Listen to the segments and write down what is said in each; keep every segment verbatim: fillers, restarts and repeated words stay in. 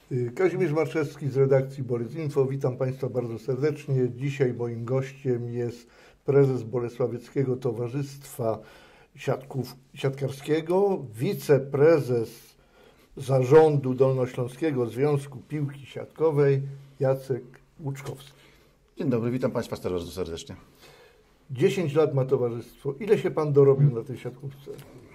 Kazimierz Marczewski z redakcji Borys Info. Witam Państwa bardzo serdecznie. Dzisiaj moim gościem jest prezes Bolesławieckiego Towarzystwa Siatków, Siatkarskiego, wiceprezes zarządu Dolnośląskiego Związku Piłki Siatkowej Jacek Łuczkowski. Dzień dobry, witam Państwa bardzo serdecznie. dziesięć lat ma towarzystwo. Ile się Pan dorobił na tej siatkówce?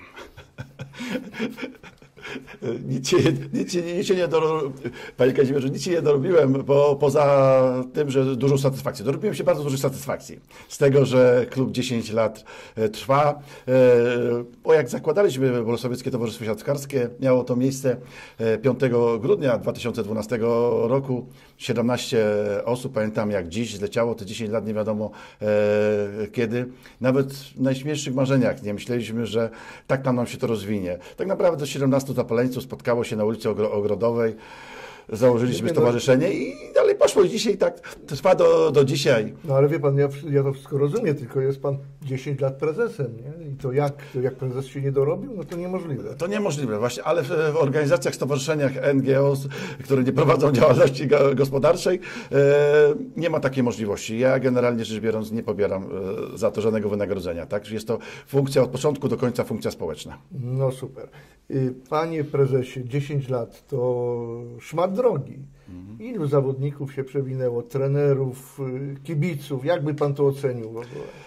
Nic się, nic, się, nic się nie dorobiłem, Panie Kazimierzu, nic się nie dorobiłem, bo poza tym, że dużą satysfakcję. Dorobiłem się bardzo dużej satysfakcji z tego, że klub dziesięć lat trwa. Bo jak zakładaliśmy Bolesławieckie Towarzystwo Siatkarskie, miało to miejsce piątego grudnia dwa tysiące dwunastego roku. siedemnaście osób, pamiętam jak dziś, zleciało te dziesięć lat, nie wiadomo kiedy. Nawet w najśmielszych marzeniach nie myśleliśmy, że tak nam się to rozwinie. Tak naprawdę siedemnastu zapaleńców spotkało się na ulicy Ogrodowej, założyliśmy stowarzyszenie i dalej poszło. I dzisiaj tak trwa do, do dzisiaj. No ale wie Pan, ja, ja to wszystko rozumiem, tylko jest Pan dziesięć lat prezesem, nie? I to jak, to jak prezes się nie dorobił? No to niemożliwe. To niemożliwe właśnie, ale w, w organizacjach, stowarzyszeniach N G O, które nie prowadzą działalności gospodarczej, e, nie ma takiej możliwości. Ja generalnie rzecz biorąc nie pobieram e, za to żadnego wynagrodzenia. Tak? Jest to funkcja od początku do końca, funkcja społeczna. No super. Panie prezesie, dziesięć lat to szmat drogi. Ilu zawodników się przewinęło? Trenerów, kibiców? Jakby Pan to ocenił w ogóle?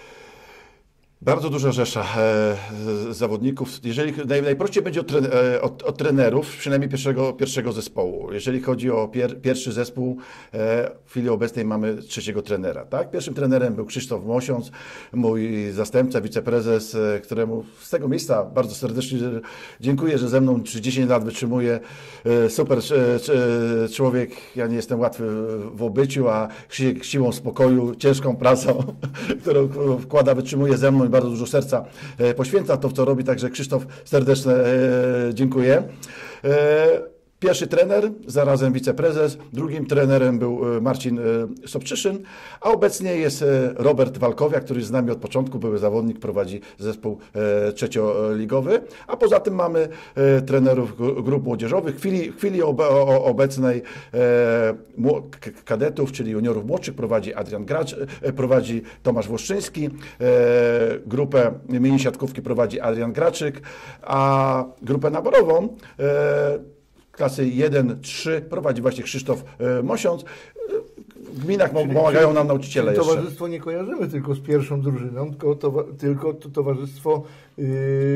Bardzo duża rzesza e, zawodników. Jeżeli naj, najprościej będzie od, e, od, od trenerów, przynajmniej pierwszego, pierwszego zespołu. Jeżeli chodzi o pier, pierwszy zespół, e, w chwili obecnej mamy trzeciego trenera. Tak? Pierwszym trenerem był Krzysztof Mosiąc, mój zastępca, wiceprezes, e, któremu z tego miejsca bardzo serdecznie dziękuję, że ze mną dziesięć lat wytrzymuje. E, super e, człowiek, ja nie jestem łatwy w obyciu, a Krzysiek siłą spokoju, ciężką pracą, którą wkłada, wytrzymuje ze mną i bardzo dużo serca poświęca to, co robi, także Krzysztof serdeczne dziękuję. Pierwszy trener, zarazem wiceprezes, drugim trenerem był Marcin Sobczyszyn, a obecnie jest Robert Walkowiak, który z nami od początku, były zawodnik, prowadzi zespół trzecioligowy, a poza tym mamy trenerów grup młodzieżowych. W chwili, w chwili obecnej kadetów, czyli juniorów młodszych prowadzi Adrian Gracz, prowadzi Tomasz Włoszczyński, grupę mini siatkówki prowadzi Adrian Graczyk, a grupę naborową klasy jeden trzy prowadzi właśnie Krzysztof Mosiąc. W gminach czyli, pomagają nam nauczyciele czyli jeszcze. Towarzystwo nie kojarzymy tylko z pierwszą drużyną, tylko to, tylko to towarzystwo yy,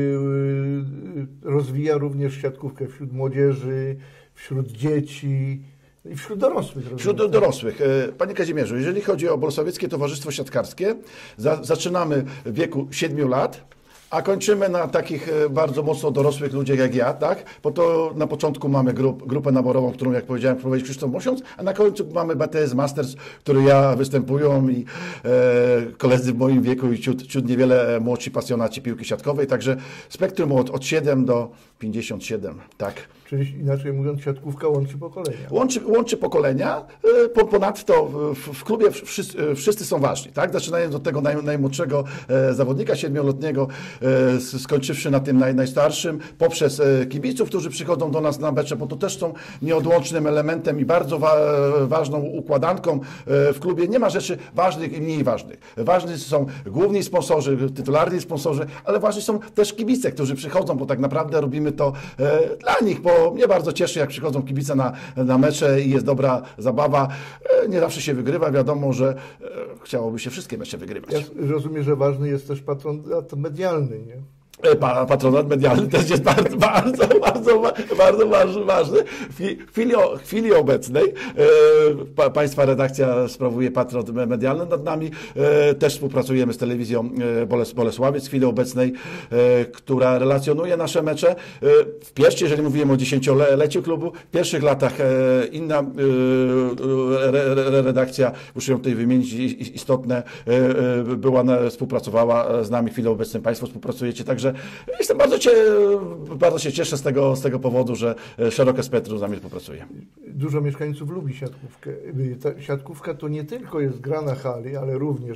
rozwija również siatkówkę wśród młodzieży, wśród dzieci i wśród dorosłych. Wśród rozumiem. dorosłych. Panie Kazimierzu, jeżeli chodzi o Bolesławieckie Towarzystwo Siatkarskie, za, zaczynamy w wieku siedmiu lat, a kończymy na takich bardzo mocno dorosłych ludziach jak ja, tak? Bo to na początku mamy grup, grupę naborową, którą, jak powiedziałem, prowadzi Krzysztof Mosiąc, a na końcu mamy B T S Masters, który ja występują i e, koledzy w moim wieku i ciut, ciut niewiele młodsi pasjonaci piłki siatkowej, także spektrum od, od siedem do pięćdziesięciu siedmiu, tak. Czyli inaczej mówiąc, siatkówka łączy pokolenia. Łączy, łączy pokolenia. Ponadto w, w klubie wszyscy, wszyscy są ważni, tak? Zaczynając od tego naj, najmłodszego e, zawodnika siedmioletniego, e, skończywszy na tym naj, najstarszym, poprzez e, kibiców, którzy przychodzą do nas na mecze, bo to też są nieodłącznym elementem i bardzo wa, ważną układanką e, w klubie. Nie ma rzeczy ważnych i mniej ważnych. Ważni są główni sponsorzy, tytularni sponsorzy, ale ważni są też kibice, którzy przychodzą, bo tak naprawdę robimy to e, dla nich, bo mnie bardzo cieszy, jak przychodzą kibice na, na mecze i jest dobra zabawa. Nie zawsze się wygrywa, wiadomo, że chciałoby się wszystkie mecze wygrywać. Ja rozumiem, że ważny jest też patronat medialny, nie? Patronat medialny też jest bardzo, bardzo, bardzo, bardzo ważny. W chwili, w chwili obecnej e, Państwa redakcja sprawuje patronat medialny nad nami. E, też współpracujemy z telewizją Boles, Bolesławiec w chwili obecnej, e, która relacjonuje nasze mecze. E, w pierwszej, jeżeli mówimy o dziesięcioleciu klubu, w pierwszych latach e, inna e, re, re, redakcja, muszę ją tutaj wymienić, istotne, e, była, współpracowała z nami w chwili obecnej. Państwo współpracujecie, także jestem bardzo, cie, bardzo się cieszę z tego, z tego powodu, że szerokie spektrum z nami współpracuje. Dużo mieszkańców lubi siatkówkę. Ta siatkówka to nie tylko jest gra na hali, ale również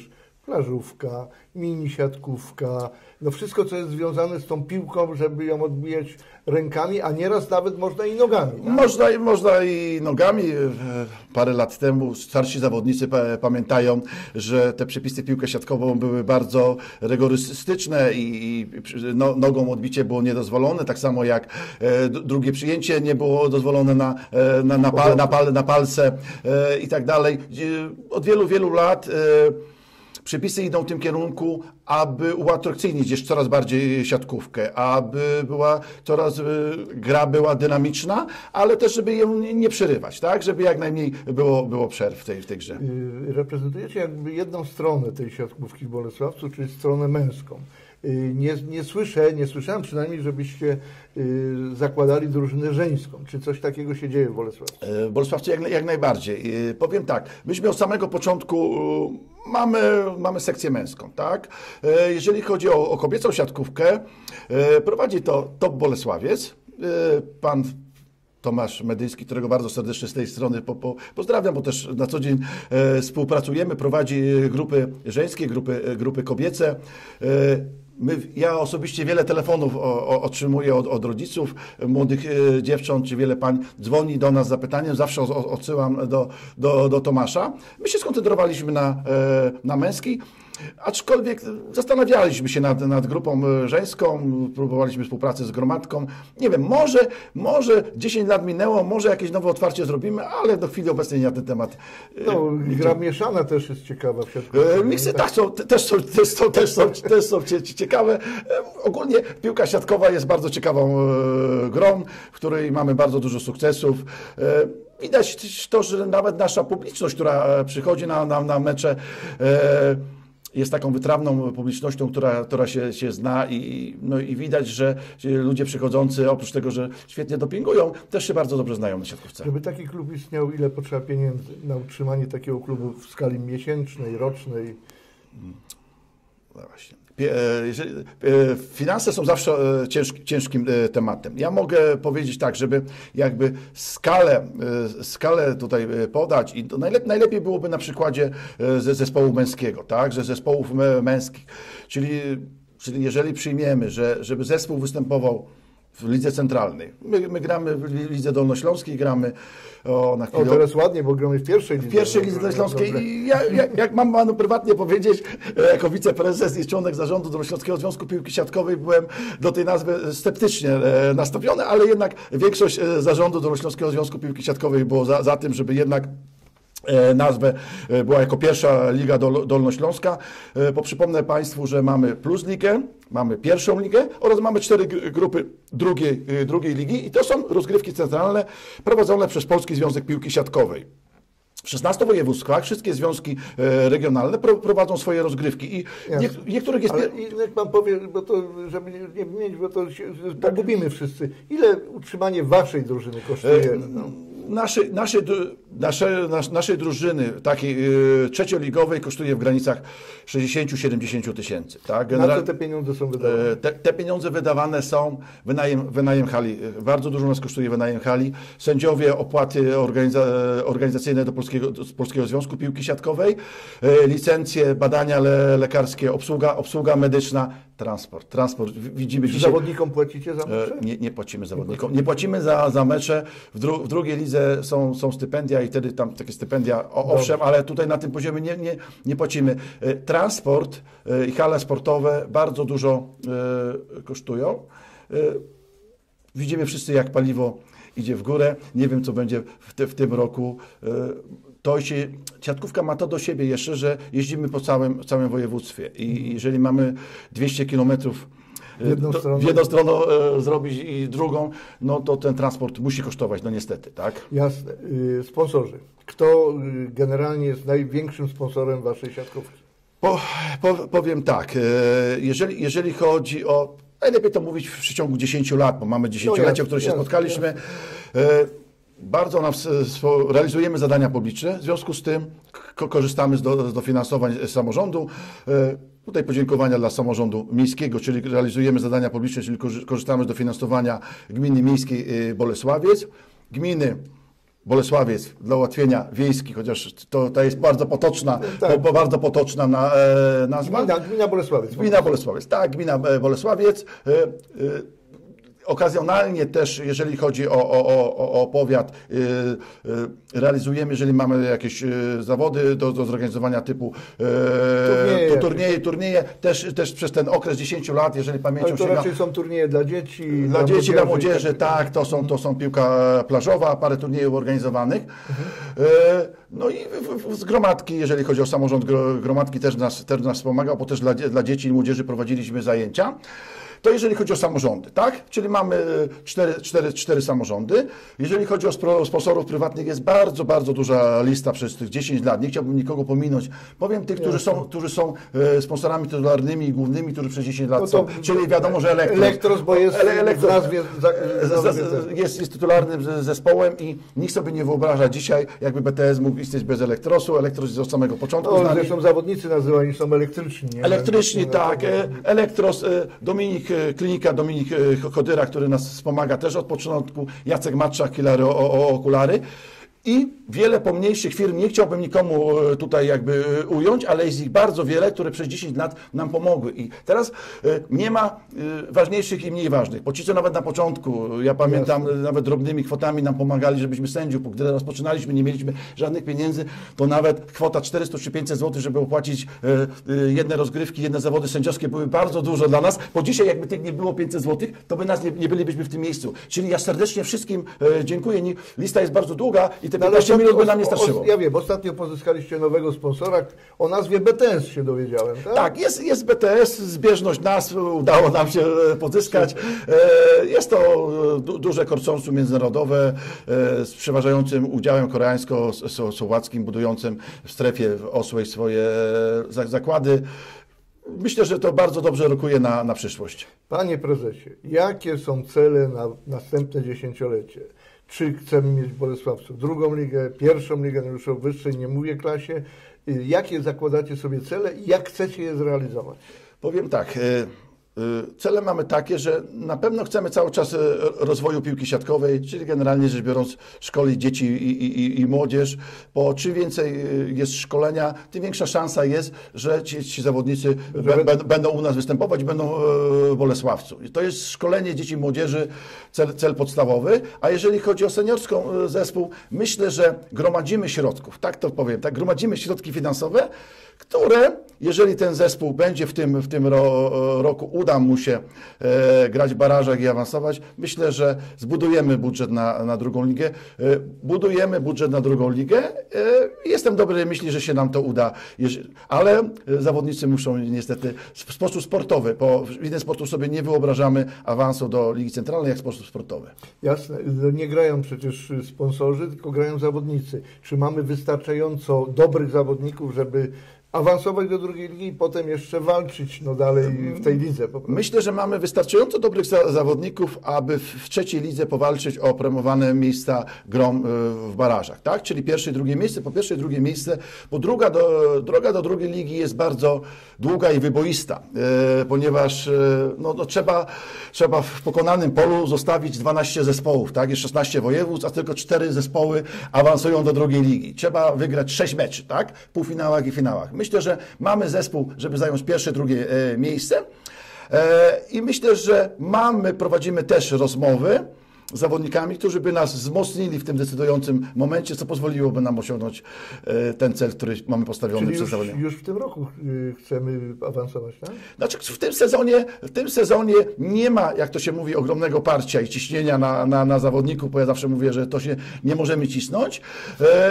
plażówka, mini siatkówka, no wszystko, co jest związane z tą piłką, żeby ją odbijać rękami, a nieraz nawet można i nogami. Tak? Można, można i nogami. Parę lat temu starsi zawodnicy pamiętają, że te przepisy piłkę siatkową były bardzo rygorystyczne i no, nogą odbicie było niedozwolone, tak samo jak drugie przyjęcie nie było dozwolone na, na, na, pal, na, pal, na palce i tak dalej. Od wielu, wielu lat przepisy idą w tym kierunku, aby uatrakcyjnić jeszcze coraz bardziej siatkówkę, aby była coraz gra była dynamiczna, ale też żeby ją nie przerywać, tak? Żeby jak najmniej było, było przerw w tej, w tej grze. Reprezentujecie jakby jedną stronę tej siatkówki w Bolesławcu, czyli stronę męską. Nie, nie słyszę, nie słyszałem przynajmniej, żebyście y, zakładali drużynę żeńską. Czy coś takiego się dzieje w Bolesławcu? W Bolesławcu jak, jak najbardziej. Y, powiem tak, myśmy od samego początku y, mamy, mamy sekcję męską, tak? Y, jeżeli chodzi o, o kobiecą siatkówkę, y, prowadzi to Top Bolesławiec, y, pan Tomasz Medyński, którego bardzo serdecznie z tej strony po, po, pozdrawiam, bo też na co dzień e, współpracujemy, prowadzi grupy żeńskie, grupy, grupy kobiece. E, my, ja osobiście wiele telefonów o, o, otrzymuję od, od rodziców młodych e, dziewcząt, czy wiele pań dzwoni do nas z zapytaniem, zawsze o, odsyłam do, do, do Tomasza. My się skoncentrowaliśmy na, e, na męskiej. Aczkolwiek zastanawialiśmy się nad, nad grupą żeńską, próbowaliśmy współpracy z gromadką. Nie wiem, może, może dziesięć lat minęło, może jakieś nowe otwarcie zrobimy, ale do chwili obecnej nie na ten temat. No, gra mieszana też jest ciekawa w siatkówce. Miksy tak są, też są, też są, też są, też są ciekawe. Ogólnie piłka siatkowa jest bardzo ciekawą grą, w której mamy bardzo dużo sukcesów. Widać to, że nawet nasza publiczność, która przychodzi na, na, na mecze, jest taką wytrawną publicznością, która, która się, się zna i, no i widać, że ludzie przychodzący, oprócz tego, że świetnie dopingują, też się bardzo dobrze znają na siatkówce. Żeby taki klub istniał, ile potrzeba pieniędzy na utrzymanie takiego klubu w skali miesięcznej, rocznej? No właśnie. Jeżeli, finanse są zawsze ciężki, ciężkim tematem. Ja mogę powiedzieć tak, żeby jakby skalę, skalę tutaj podać i to najlepiej, najlepiej byłoby na przykładzie ze zespołu męskiego, tak, że zespołów męskich, czyli, czyli jeżeli przyjmiemy, że żeby zespół występował w lidze centralnej. My, my gramy w lidze dolnośląskiej, gramy o, na chwilę... O, teraz ładnie, bo gramy w pierwszej lidze. W pierwszej lidze dolnośląskiej i ja, jak, jak mam panu prywatnie powiedzieć, jako wiceprezes i członek zarządu Dolnośląskiego Związku Piłki Siatkowej byłem do tej nazwy sceptycznie nastawiony, ale jednak większość zarządu Dolnośląskiego Związku Piłki Siatkowej było za, za tym, żeby jednak nazwę była jako pierwsza Liga Dolnośląska, bo przypomnę Państwu, że mamy Plus Ligę, mamy pierwszą ligę oraz mamy cztery grupy drugiej, drugiej ligi i to są rozgrywki centralne prowadzone przez Polski Związek Piłki Siatkowej. W szesnastu województwach wszystkie związki regionalne prowadzą swoje rozgrywki i nie, niektórych jest... Ale niech Pan powie, bo to, żeby nie wymienić, bo to się pogubimy wszyscy. Ile utrzymanie Waszej drużyny kosztuje? No? Naszej, naszej, nasze, nas, naszej drużyny takiej yy, trzecioligowej kosztuje w granicach sześćdziesiąt do siedemdziesięciu tysięcy. Tak? General... Na co te pieniądze są wydawane? Te, te pieniądze wydawane są wynajem, wynajem hali. Bardzo dużo nas kosztuje wynajem hali. Sędziowie, opłaty organiza, organizacyjne do Polskiego, do Polskiego Związku Piłki Siatkowej, yy, licencje, badania le, lekarskie, obsługa, obsługa medyczna, transport. transport. Widzimy Czy dzisiaj... zawodnikom płacicie za mecze? Nie, nie płacimy zawodnikom. Nie płacimy za, za mecze. W, dru, w drugiej lidze są, są stypendia i wtedy tam takie stypendia, o, owszem, ale tutaj na tym poziomie nie, nie, nie płacimy. Transport i hale sportowe bardzo dużo y, kosztują. Y, widzimy wszyscy, jak paliwo idzie w górę. Nie wiem, co będzie w, te, w tym roku. Y, to się, siatkówka ma to do siebie jeszcze, że jeździmy po całym, całym województwie i jeżeli mamy dwieście kilometrów w jedną to, stronę, w jedną stronę e, zrobić i drugą, no to ten transport musi kosztować, no niestety, tak? Jasne. Y, sponsorzy. Kto y, generalnie jest największym sponsorem Waszej siatkówki? Po, po, powiem tak, e, jeżeli, jeżeli chodzi o, najlepiej to mówić w przeciągu dziesięciu lat, bo mamy dziesięciolecie, no w którym się jasne, spotkaliśmy, jasne. E, bardzo nas, realizujemy zadania publiczne, w związku z tym korzystamy z, do, z dofinansowań samorządu. Tutaj podziękowania dla samorządu miejskiego, czyli realizujemy zadania publiczne, czyli korzystamy z dofinansowania Gminy Miejskiej Bolesławiec, Gminy Bolesławiec dla ułatwienia wiejski, chociaż to, to jest bardzo potoczna, tak. bo, bo bardzo potoczna na, e, nazwa. Gmina, gmina Bolesławiec. Gmina Bolesławiec, tak, gmina Bolesławiec. E, e, Okazjonalnie też, jeżeli chodzi o, o, o, o powiat, yy, yy, realizujemy, jeżeli mamy jakieś yy, zawody do, do zorganizowania typu yy, turnieje, turnieje, turnieje też, też przez ten okres dziesięciu lat, jeżeli pamięcią Ale to sięga, raczej są turnieje dla dzieci, dla, dla dzieci, dla młodzieży, tak, to są, to są piłka plażowa, parę turniejów organizowanych. Mhm. Yy, no i w, w, z gromadki, jeżeli chodzi o samorząd gromadki, też nas, też nas wspomagał, bo też dla, dla dzieci i młodzieży prowadziliśmy zajęcia. To jeżeli chodzi o samorządy, tak? Czyli mamy cztery, cztery, cztery samorządy. Jeżeli chodzi o sponsorów prywatnych, jest bardzo, bardzo duża lista przez tych dziesięć lat. Nie chciałbym nikogo pominąć. Powiem tych, którzy są, którzy są sponsorami tytularnymi i głównymi, którzy przez dziesięć lat no są. Czyli wiadomo, że Elektros. Elektros, bo jest Elektros, w nazwie, jest, jest tytularnym zespołem i nikt sobie nie wyobraża dzisiaj, jakby B T S mógł istnieć bez Elektrosu. Elektros jest od samego początku. No, zresztą zawodnicy nazywani są elektryczni. Nie? Elektryczni, tak. Elektros, Dominik Klinika, Dominik Chodyra, który nas wspomaga też od początku, Jacek Matczak, Kilary o, o okulary. I wiele pomniejszych firm, nie chciałbym nikomu tutaj jakby ująć, ale jest ich bardzo wiele, które przez dziesięć lat nam pomogły. I teraz nie ma ważniejszych i mniej ważnych. Bo ci, co nawet na początku, ja pamiętam, Jasne. nawet drobnymi kwotami nam pomagali, żebyśmy sędziów, bo gdy rozpoczynaliśmy, nie mieliśmy żadnych pieniędzy, to nawet kwota czterysta czy pięćset złotych, żeby opłacić jedne rozgrywki, jedne zawody sędziowskie, były bardzo dużo dla nas, bo dzisiaj jakby tych nie było pięćset złotych, to by nas nie, nie bylibyśmy w tym miejscu. Czyli ja serdecznie wszystkim dziękuję. Lista jest bardzo długa i te piętnaście minut by nam nie starczyło. Ja wiem, ostatnio pozyskaliście nowego sponsora, o nazwie B T S się dowiedziałem, tak? Tak, jest, jest B T S, zbieżność nazw udało nam się pozyskać. Jest to duże konsorcjum międzynarodowe z przeważającym udziałem koreańsko-słowackim, budującym w strefie osłej swoje zakłady. Myślę, że to bardzo dobrze rokuje na, na przyszłość. Panie prezesie, jakie są cele na następne dziesięciolecie? Czy chcemy mieć w Bolesławcu drugą ligę, pierwszą ligę, no już o wyższej nie mówię klasie. Jakie zakładacie sobie cele i jak chcecie je zrealizować? Powiem tak. Cele mamy takie, że na pewno chcemy cały czas rozwoju piłki siatkowej, czyli generalnie rzecz biorąc szkolić dzieci i, i, i młodzież, bo czym więcej jest szkolenia, tym większa szansa jest, że ci, ci zawodnicy b, będą u nas występować i będą w Bolesławcu. I to jest szkolenie dzieci i młodzieży, cel, cel podstawowy, a jeżeli chodzi o seniorską zespół, myślę, że gromadzimy środków, tak to powiem, tak, gromadzimy środki finansowe, które, jeżeli ten zespół będzie w tym, w tym ro, roku, uda mu się e, grać w barażach i awansować, myślę, że zbudujemy budżet na, na drugą ligę. E, budujemy budżet na drugą ligę. E, jestem dobrej myśli, że się nam to uda, ale zawodnicy muszą niestety w sposób sportowy, bo w inny sposób sobie nie wyobrażamy awansu do Ligi Centralnej jak sposób sportowy. Jasne. Nie grają przecież sponsorzy, tylko grają zawodnicy. Czy mamy wystarczająco dobrych zawodników, żeby awansować do drugiej ligi i potem jeszcze walczyć no dalej w tej lidze? Po Myślę, że mamy wystarczająco dobrych za zawodników, aby w trzeciej lidze powalczyć o promowane miejsca grom w barażach, tak? Czyli pierwsze i drugie miejsce, po pierwsze i drugie miejsce, bo druga do, droga do drugiej ligi jest bardzo długa i wyboista, e, ponieważ e, no, no, trzeba, trzeba w pokonanym polu zostawić dwanaście zespołów, tak? Jest szesnaście województw, a tylko cztery zespoły awansują do drugiej ligi. Trzeba wygrać sześć meczy, tak? W półfinałach i finałach. Myślę, że mamy zespół, żeby zająć pierwsze, drugie e, miejsce e, i myślę, że mamy, prowadzimy też rozmowy z zawodnikami, którzy by nas wzmocnili w tym decydującym momencie, co pozwoliłoby nam osiągnąć e, ten cel, który mamy postawiony Czyli przez już, zawodników. już w tym roku y, chcemy awansować, tak? Znaczy w tym sezonie, w tym sezonie nie ma, jak to się mówi, ogromnego parcia i ciśnienia na, na, na zawodników, bo ja zawsze mówię, że to się nie możemy cisnąć, e,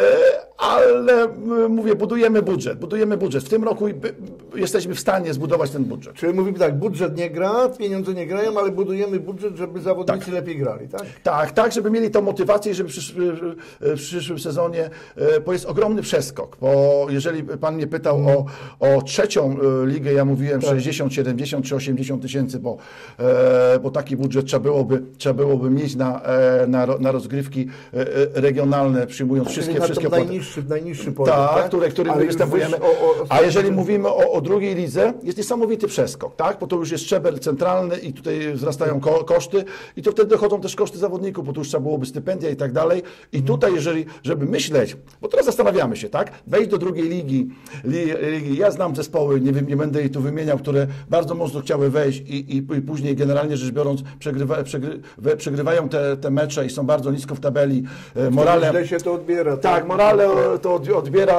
ale mówię, budujemy budżet, budujemy budżet. W tym roku jesteśmy w stanie zbudować ten budżet. Czyli mówimy tak, budżet nie gra, pieniądze nie grają, ale budujemy budżet, żeby zawodnicy tak. lepiej grali, tak? Tak, tak, żeby mieli tą motywację i żeby w przyszłym, w przyszłym sezonie, bo jest ogromny przeskok, bo jeżeli Pan mnie pytał hmm. o, o trzecią ligę, ja mówiłem tak. sześćdziesiąt, siedemdziesiąt czy osiemdziesiąt tysięcy, bo, bo taki budżet trzeba byłoby, trzeba byłoby mieć na, na, na rozgrywki regionalne, przyjmując wszystkie, wszystkie opłaty. najniższy, najniższy poziom. Tak, tak? który, który my występujemy. O, o, A jeżeli mówimy o, o drugiej lidze, jest niesamowity przeskok, tak? Bo to już jest szczebel centralny i tutaj wzrastają ko koszty i to wtedy dochodzą też koszty zawodników, bo tu już trzeba byłoby stypendia i tak dalej. I tutaj, jeżeli, żeby myśleć, bo teraz zastanawiamy się, tak? Wejść do drugiej ligi, ligi. Ja znam zespoły, nie, nie będę jej tu wymieniał, które bardzo mocno chciały wejść i, i, i później generalnie rzecz biorąc przegrywa, przegry, przegrywają te, te mecze i są bardzo nisko w tabeli. Morale, źle się to odbiera. Tak, tak morale to odbiera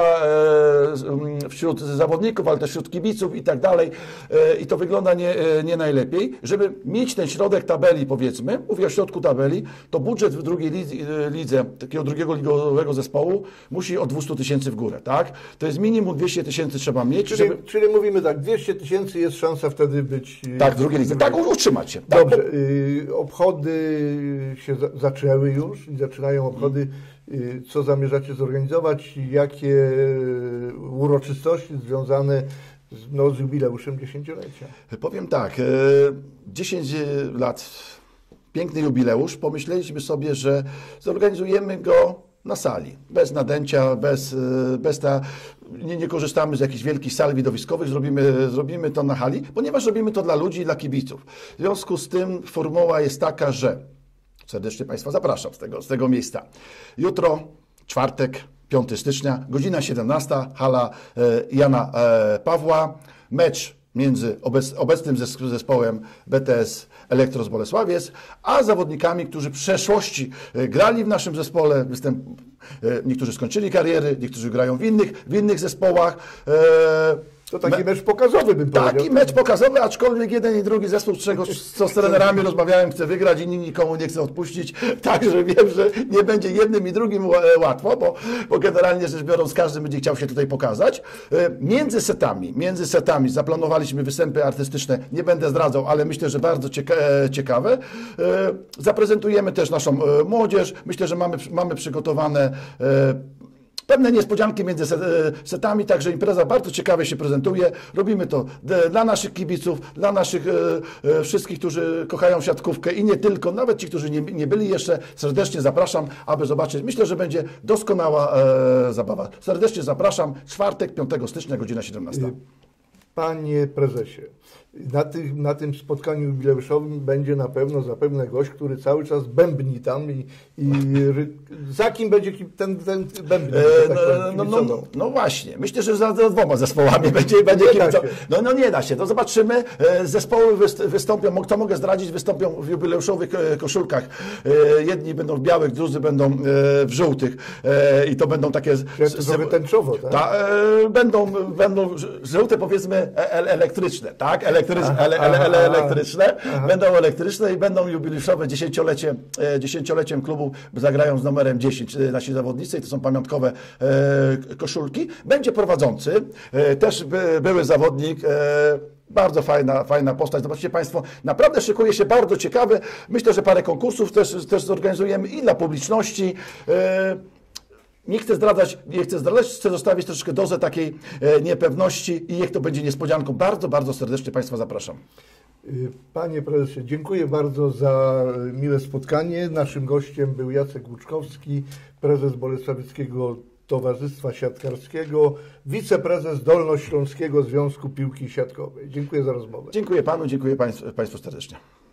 wśród zawodników, ale też wśród kibiców i tak dalej. I to wygląda nie, nie najlepiej. Żeby mieć ten środek tabeli, powiedzmy, mówię o środku tabeli, to budżet w drugiej lidze, takiego drugiego ligowego zespołu musi o dwieście tysięcy w górę, tak? To jest minimum dwieście tysięcy trzeba mieć. Czyli, żeby... czyli mówimy tak, dwieście tysięcy jest szansa wtedy być... Tak, w drugiej lidze. Tak, utrzymać się. Tak. Dobrze, y, obchody się za, zaczęły już i zaczynają obchody. Y, co zamierzacie zorganizować? Jakie uroczystości związane z, no, z jubileuszem dziesięciolecia? Powiem tak, dziesięć lat, piękny jubileusz. Pomyśleliśmy sobie, że zorganizujemy go na sali, bez nadęcia, bez, bez ta, nie, nie korzystamy z jakichś wielkich sal widowiskowych, zrobimy, zrobimy to na hali, ponieważ robimy to dla ludzi i dla kibiców. W związku z tym formuła jest taka, że serdecznie Państwa zapraszam z tego, z tego miejsca. Jutro, czwartek, piątego stycznia, godzina siedemnasta, hala Jana Pawła, mecz między obec, obecnym zespołem B T S Elektros Bolesławiec, a zawodnikami, którzy w przeszłości grali w naszym zespole, występ, niektórzy skończyli kariery, niektórzy grają w innych, w innych zespołach. To taki Me mecz pokazowy bym powiedział. Taki mecz pokazowy, aczkolwiek jeden i drugi zespół, z czego co z trenerami rozmawiałem, chce wygrać i nikomu nie chce odpuścić. Także wiem, że nie będzie jednym i drugim łatwo, bo, bo generalnie rzecz biorąc każdy będzie chciał się tutaj pokazać. Między setami, między setami zaplanowaliśmy występy artystyczne, nie będę zdradzał, ale myślę, że bardzo cieka ciekawe. Zaprezentujemy też naszą młodzież. Myślę, że mamy, mamy przygotowane pewne niespodzianki między setami, także impreza bardzo ciekawie się prezentuje. Robimy to dla naszych kibiców, dla naszych e, wszystkich, którzy kochają siatkówkę i nie tylko, nawet ci, którzy nie, nie byli jeszcze. Serdecznie zapraszam, aby zobaczyć. Myślę, że będzie doskonała e, zabawa. Serdecznie zapraszam. Czwartek, piątego stycznia, godzina siedemnasta. Panie prezesie, na, tych, na tym spotkaniu jubileuszowym będzie na pewno zapewne gość, który cały czas bębni tam i, i za kim będzie ten, ten bębni? E, tak no, no, no, no właśnie, myślę, że za, za dwoma zespołami będzie, będzie kibicował. No, no nie da się, to zobaczymy. Zespoły wystąpią, co mogę zdradzić, wystąpią w jubileuszowych koszulkach. Jedni będą w białych, drudzy będą w żółtych i to będą takie... Trochę tęczowo, tak? Ta, będą, będą żółte, powiedzmy, elektryczne, tak? Elektryczne, ele, ele, ele, elektryczne. Będą elektryczne i będą jubileuszowe dziesięciolecie, dziesięcioleciem klubu, zagrają z numerem dziesięć nasi zawodnicy i to są pamiątkowe e, koszulki. Będzie prowadzący, e, też by, były zawodnik, e, bardzo fajna, fajna postać. Zobaczcie Państwo, naprawdę szykuje się bardzo ciekawe. Myślę, że parę konkursów też, też zorganizujemy i dla publiczności. E, Nie chcę zdradzać, nie chcę zdradzać, chcę zostawić troszeczkę dozę takiej e, niepewności i niech to będzie niespodzianką. Bardzo, bardzo serdecznie Państwa zapraszam. Panie prezesie, dziękuję bardzo za miłe spotkanie. Naszym gościem był Jacek Łuczkowski, prezes Bolesławieckiego Towarzystwa Siatkarskiego, wiceprezes Dolnośląskiego Związku Piłki Siatkowej. Dziękuję za rozmowę. Dziękuję Panu, dziękuję Państwu, Państwu serdecznie.